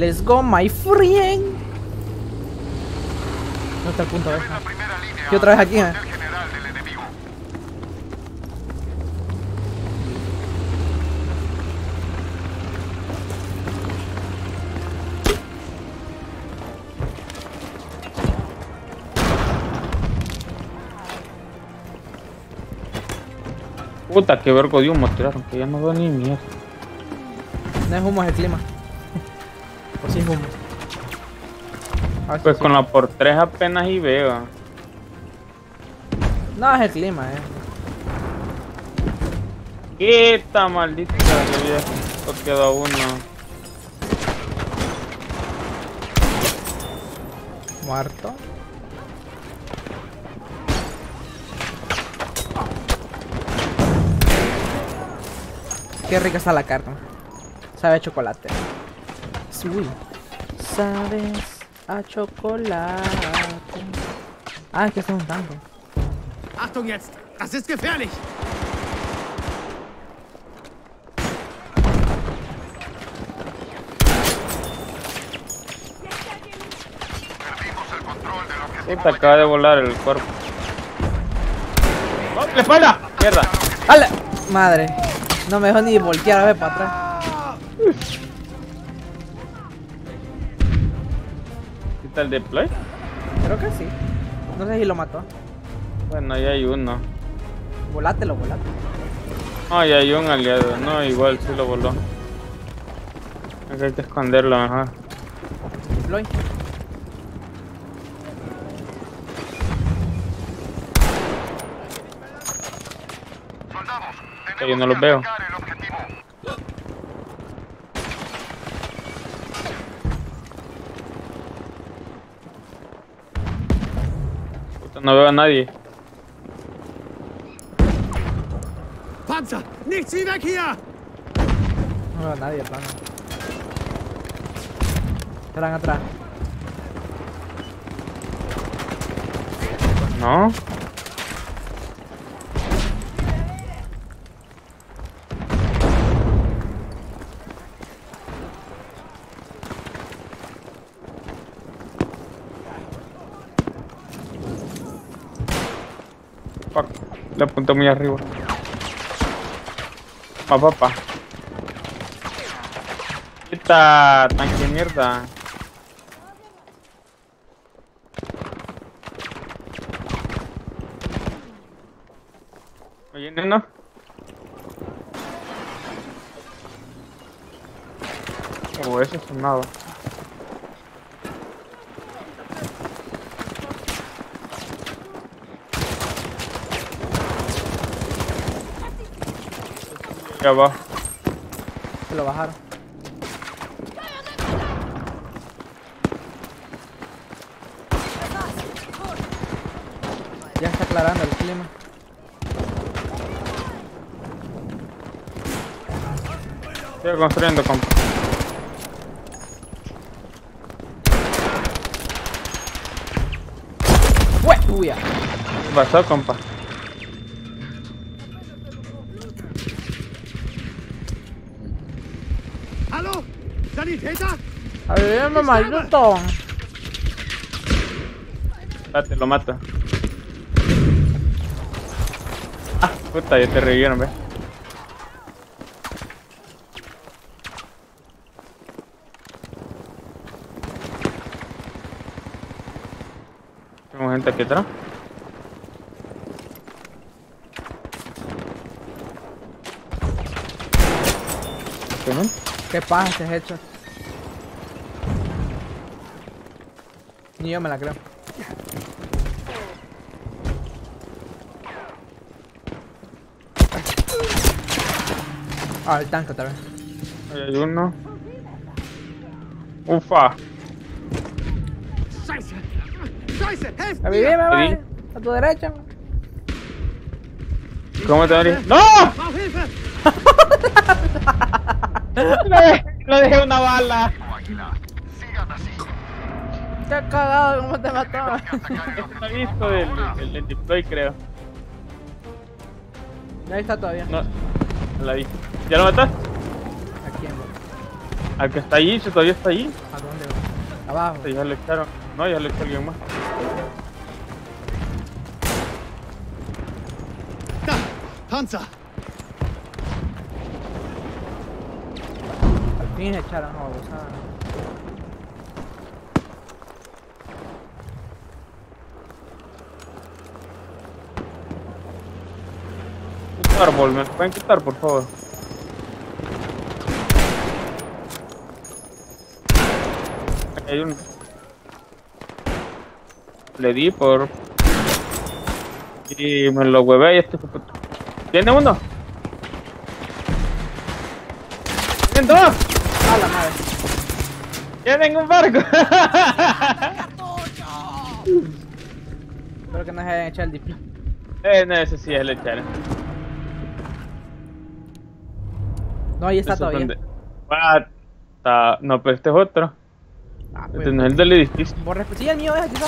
Let's go, my friend. ¿Dónde está el punto B? ¿Qué otra vez aquí, eh? Puta, qué vergo de humo tiraron, que ya no veo ni mierda. No es humo, es el clima. O sí es humo. A ver si Pues sí. con la por 3 apenas y veo. No, es el clima, Quita maldita vieja. Esto quedó uno. Muerto. Qué rica está la carne. Sabe a chocolate. Uy. Sabes a chocolate. Ah, es que está un tanque. Achtung jetzt! Das ist gefährlich! Puta, acaba de volar el cuerpo. ¡Oh, la espalda! ¡Mierda! ¡Hala! Madre. No me dejó ni voltear a ver para atrás. ¿Quita el deploy? Creo que sí. No sé si lo mató. Bueno, ahí hay uno. Volátelo, volate. No, ahí hay un aliado. No, igual sí lo voló. Hay que esconderlo mejor. Deploy. Que yo no los veo. Puta, no veo a nadie. Panzer! Nichts wie weg hier! No veo a nadie, plano. Estarán atrás. No. Fuck, le apunté muy arriba. Papá. Quita tanque mierda. ¿Me viene, no? Eso es nada. Ya va. Se lo bajaron. Ya está aclarando el clima. Sigo construyendo, compa. Uy, ya. ¿Qué pasó, compa? Hallo? Sanitäter? Ayúdame, maldito. Espérate, lo mato. Ah, puta, ya te revivieron, ¿ves? Tengo gente aquí atrás. ¿Qué no? ¿Qué pasa ese hecho? Ni yo me la creo. Ah, el tanque otra vez. Ahí hay uno. Ufa. Scheiße! Scheiße! Helft A mir! vivir, me Ahí. va. A tu derecha. ¿Cómo te va? ¡No! Brauch Hilfe! Le dejé una bala. Qué cagado, cómo te mató. Este no he visto el deploy, creo. Ahí está todavía. No, no la vi. ¿Ya lo mataste? Aquí en Al que está allí, si todavía está allí. ¿A dónde? Abajo. Sí, ya le echaron. No, ya le echó alguien más. Da! Panzer! Al fin echaron a abusar. Un árbol, ¿me lo pueden quitar, por favor? Aquí hay uno. Le di por... Y me lo huevé y este fue puto. ¿Tiene uno? ¡Tienen dos! ¡A la madre! ¡Tienen un barco! Espero que no se hayan echado el diploma. No, ese sí es el echar. No, ahí está todavía. What? No, pero este es otro. Ah, Este no es el del edificio. Sí, el mío es aquí, ¿no?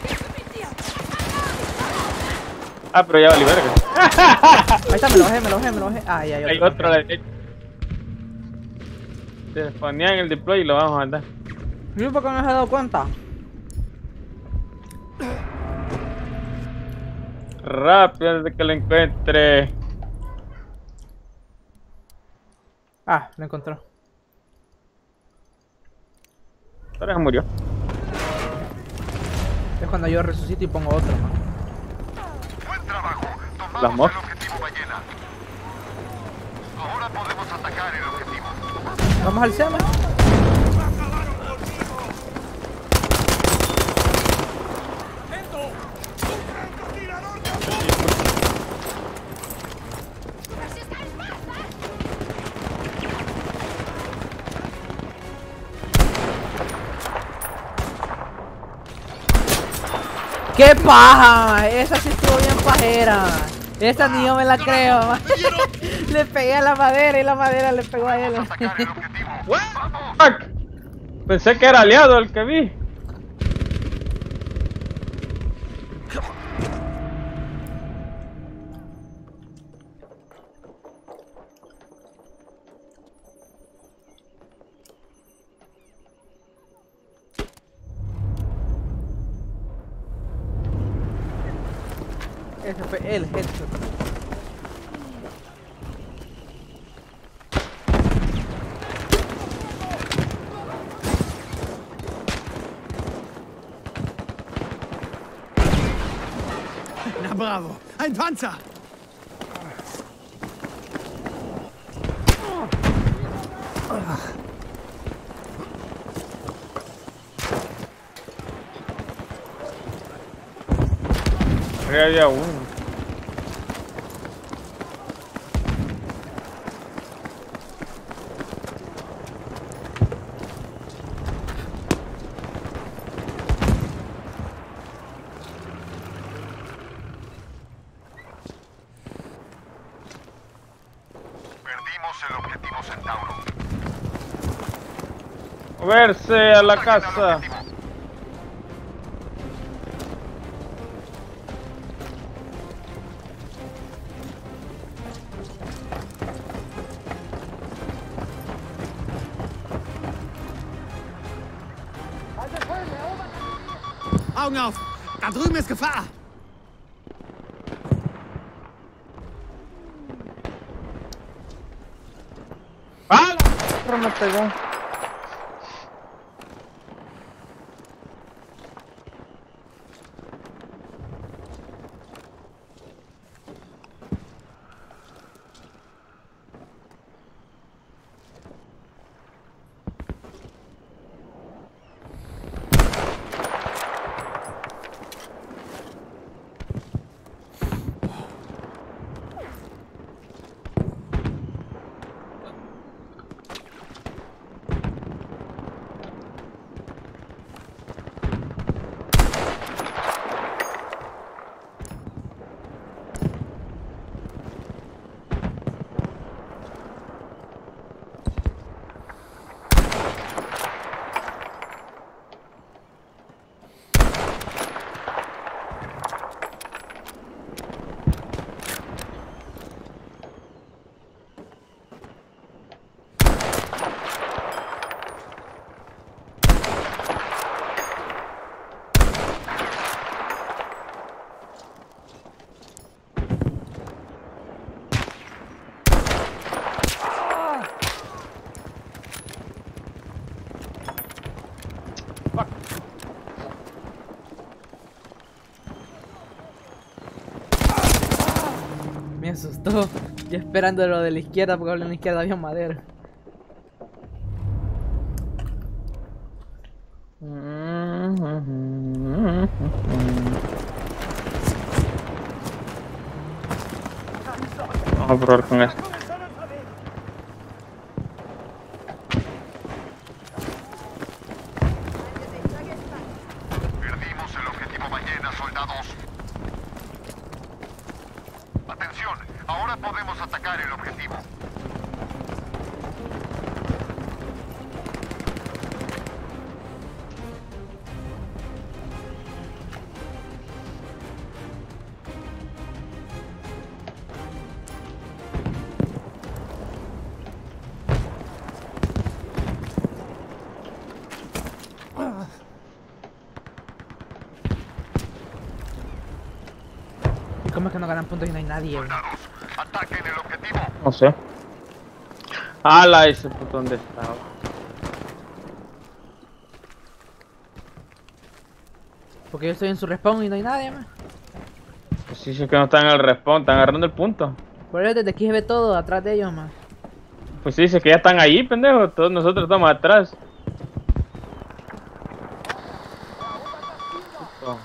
Ah, pero ya vale verga. Ahí está, me lo bajé. Ah, ya, Hay otro a la derecha. Se ponía en el deploy y lo vamos a mandar. Yo porque no se ha dado cuenta. Rápido antes de que lo encuentre. Ah, lo encontró. Ahora se murió. Es cuando yo resucito y pongo otro, man. Buen trabajo. Las Tomamos moscas. el objetivo ballena. Ahora podemos atacar el objetivo. Vamos al SEMA. ¡Qué paja! Esa sí estuvo bien pajera. Esa ni yo me la creo. Man. Le pegué a la madera y la madera le pegó a él. Atacar el objetivo. Fuck. Pensé que era aliado el que vi. Ese fue el headshot. Na bravo! Ein Panzer! Arriba había uno. Perdimos el objetivo Centauro. Moverse a la Ataquen al casa. objetivo. Augen auf! Da drüben ist Gefahr! ¡Ah! Pero me pegó. Me asustó. Yo esperando lo de la izquierda porque a la izquierda había madera. Vamos a probar con esto. Perdimos el objetivo ballena, soldados. Atención, ahora podemos atacar el objetivo. ¿Y cómo es que no ganan puntos y no hay nadie? Güey? Soldados, ataquen el objetivo. No sé. ¡Hala! Ese puto donde estaba. Porque yo estoy en su respawn y no hay nadie más. Pues sí, es que no están en el respawn, están agarrando el punto. Por eso desde aquí se ve todo atrás de ellos más. Pues sí, dice que ya están ahí, pendejo. Todos nosotros estamos atrás. Puto.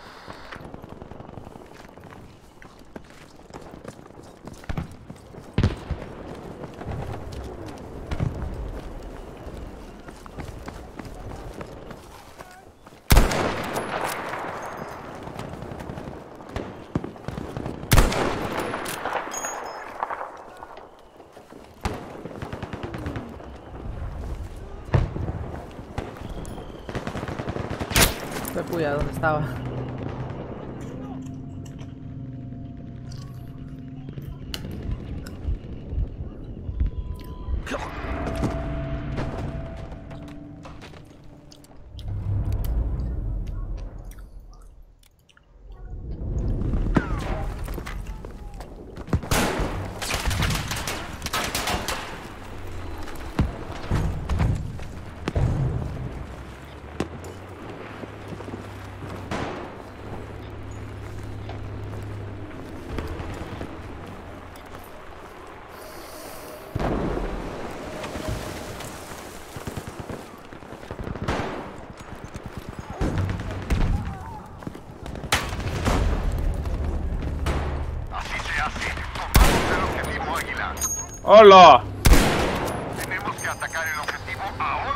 Fue puya, ¿dónde estaba? Así se hace. Tomamos el objetivo Águila. ¡Hola! Tenemos que atacar el objetivo ahora.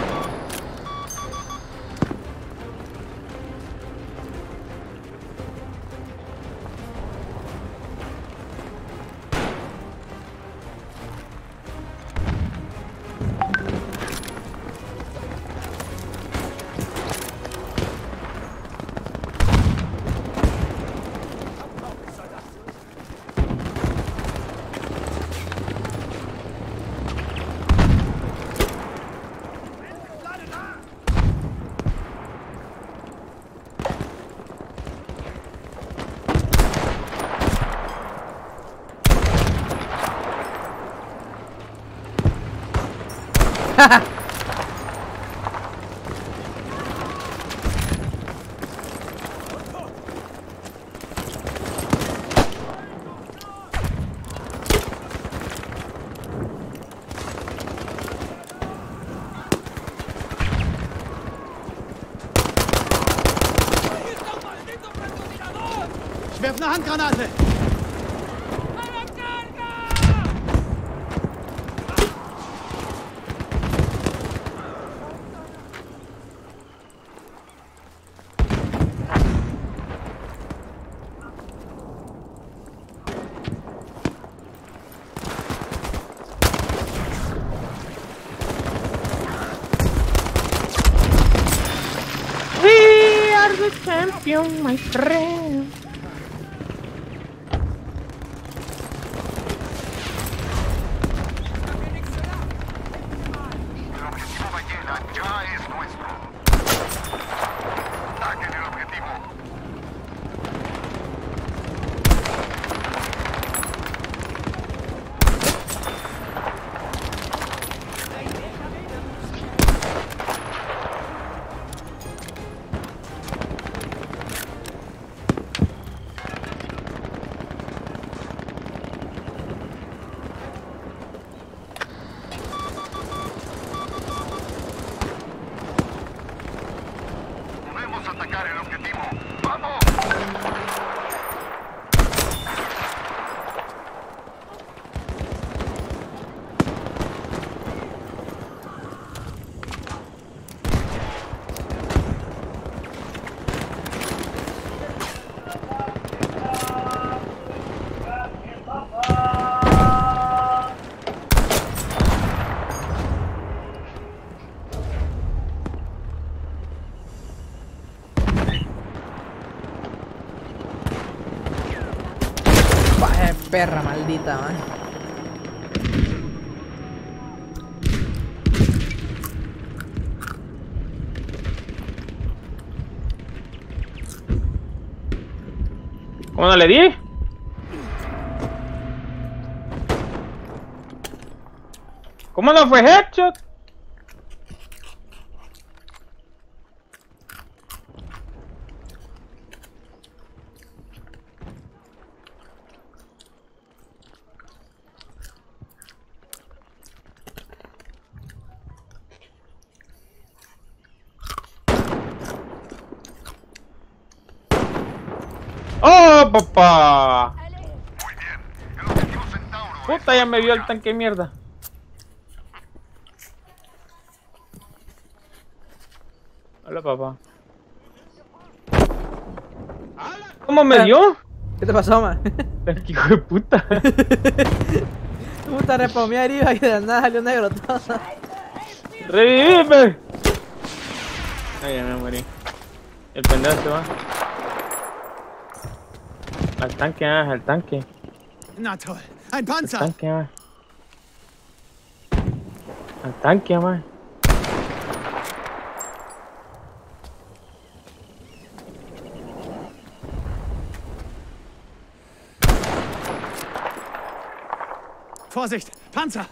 Ich werfe eine Handgranate! We are the champion, my friend. El objetivo ballena ya es nuestro. Ataquen el objetivo. perra maldita, man. ¿Cómo no le di? ¿Cómo no fue headshot? ¡Oh, papá! Muy bien. El objetivo Centauro Puta, ya me vio el tanque de mierda. Hola, papá. ¿Cómo me dio? ¿Qué te pasó, man? Tanque, hijo de puta. Puta, repomí arriba y de la nada salió negro todo. ¡Revíveme! Ay, ya me morí. El pendejo se va. Al tanque, al tanque. Na toll. Ein Al Panzer! tanque, Al tanque, man. Vorsicht! Panzer!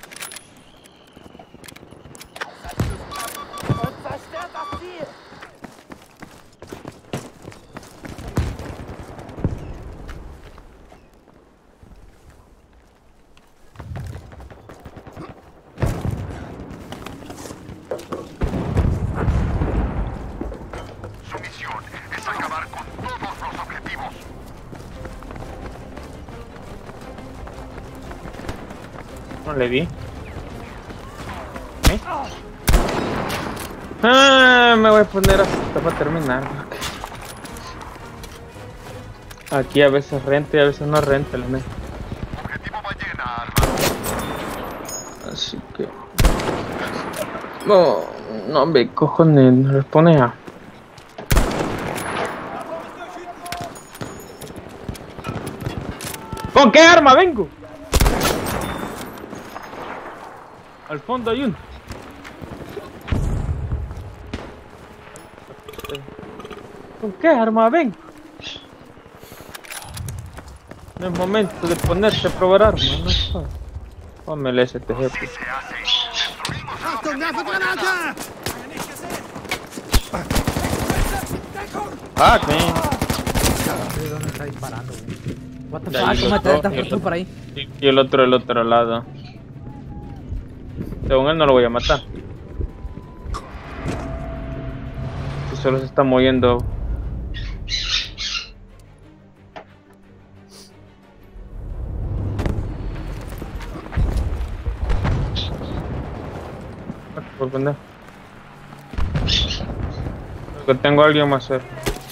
Su misión es acabar con todos los objetivos. No le di. ¿Eh? Ah, me voy a poner hasta para terminar. Aquí a veces renta y a veces no renta la neta. Objetivo ballena, armado. Así que... No, no me cojones, responde a... ¿Con qué arma vengo? Al fondo hay uno. ¿Con qué arma vengo? No es momento de ponerse a probar armas, no es fácil. Ponme el STG. Se hace. Destruimos el Achtung, objetivo. Werfegranate! Ah, man. ¿De dónde está disparando, güey? What the De ahí fuck, ¿cómo los te dos, estás y por el tú por ahí? Y el otro del otro lado. Según él no lo voy a matar. Si solo se está moviendo. Por pendejo. Creo que tengo a alguien más cerca.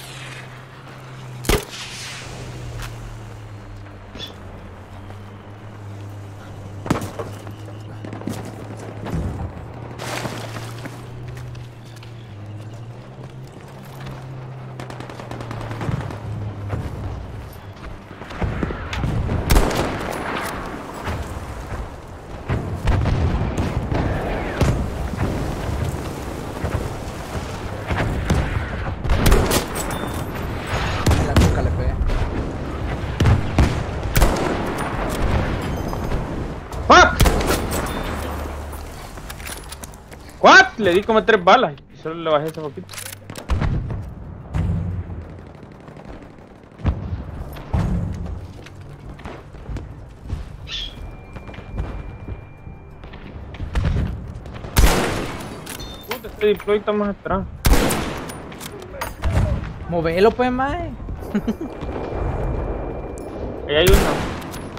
En la nuca le pegué. ¡Fuck! ¿What? Le di como 3 balas y solo le bajé ese poquito. Puta, este deploy está más atrás. Movelo, pues, mae. Ahí hay uno.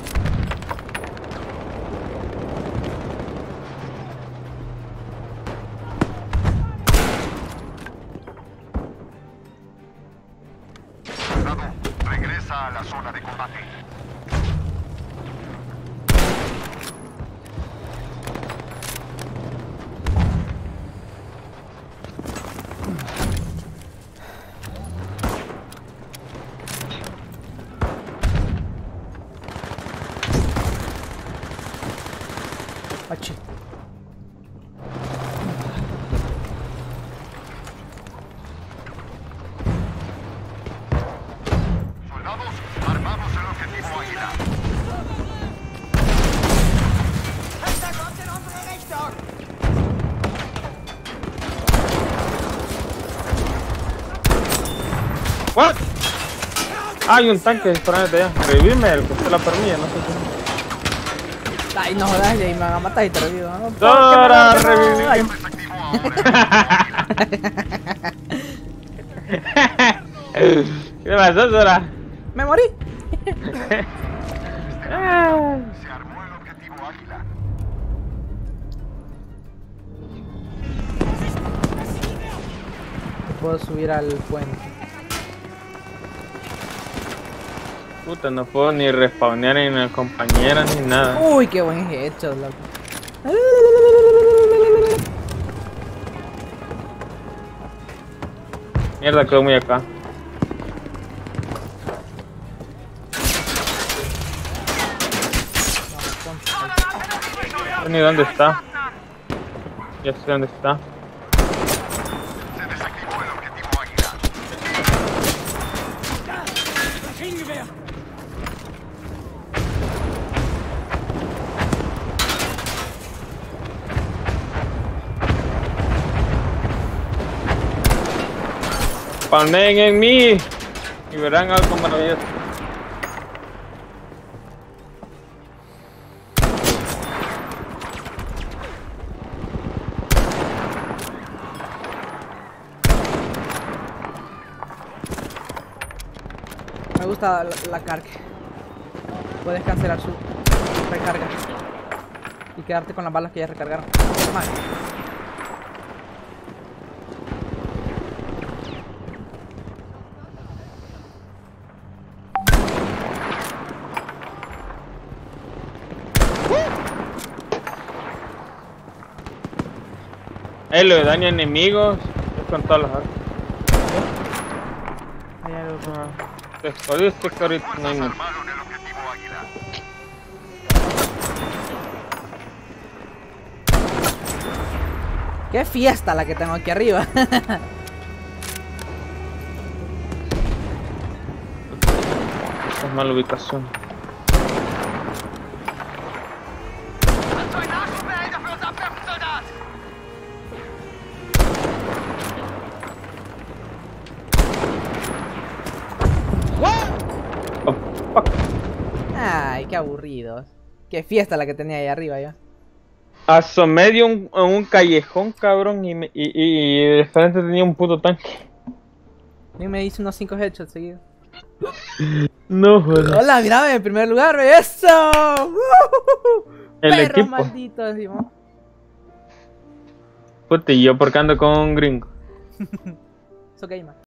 Soldado, regresa a la zona de combate. What? Ah, hay un tanque disparando desde allá. Revivirme el que usted la permilla, no sé si. Ay, no jodas, y ahí me van a matar y te revivo. No, Dora, ¿por qué me reviví. Ay, ¿Qué pasó, Dora? me morí. Se armó el objetivo Águila. Puedo subir al puente. Puta, no puedo ni respawnear ni una compañera ni nada. Uy, qué buen hecho, loco. Mierda, quedó muy acá. Ni dónde está. Ya sé dónde está. Se desactivó el objetivo Águila. Maschinengewehr! Spawnen en mí y verán algo maravilloso. Me gusta la carga. Puedes cancelar su recarga y quedarte con las balas que ya recargaron. Toma. Lo de daño a enemigos es con todas las armas. Hay algo. Te jodiste que ahorita no hay mucho. Armaron el objetivo Águila. Qué fiesta la que tengo aquí arriba. Es mala ubicación. Oh, fuck. Ay, qué aburridos. Qué fiesta la que tenía ahí arriba ya. Asomé de un callejón, cabrón, y de frente tenía un puto tanque. Y me hice unos 5 headshots seguidos. No jodas. Hola, mírame en primer lugar, ve eso. El Perro equipo. maldito, decimos. Puta, y yo porque ando con un gringo. Eso gamer.